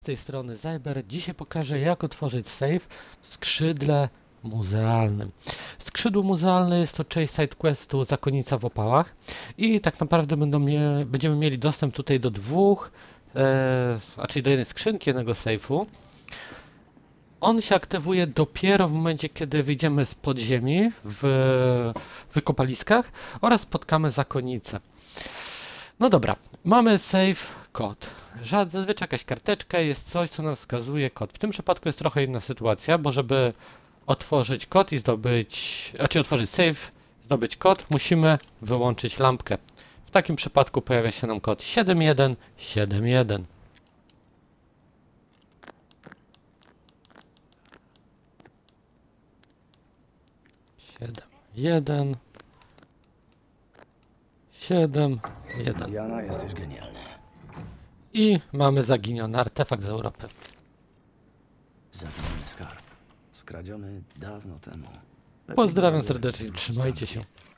tej strony Zyber. Dzisiaj pokażę, jak otworzyć safe w skrzydle muzealnym. Skrzydło muzealne jest to część sidequestu Zakonnica w opałach i tak naprawdę będziemy mieli dostęp tutaj do dwóch, czyli do jednej skrzynki, jednego safe'u. On się aktywuje dopiero w momencie, kiedy wyjdziemy z podziemi w wykopaliskach oraz spotkamy zakonnicę. No dobra, mamy safe kod. Zazwyczaj jakaś karteczka, jest coś, co nam wskazuje kod. W tym przypadku jest trochę inna sytuacja, bo żeby otworzyć kod i otworzyć safe, zdobyć kod, musimy wyłączyć lampkę. W takim przypadku pojawia się nam kod 7171. Jeden, 7, 1. Diana, jesteś genialna. I mamy zaginiony artefakt z Europy. Zaginiony skarb. Skradziony dawno temu. Lepiej Pozdrawiam go zabrać serdecznie, i wrócić trzymajcie tam. się.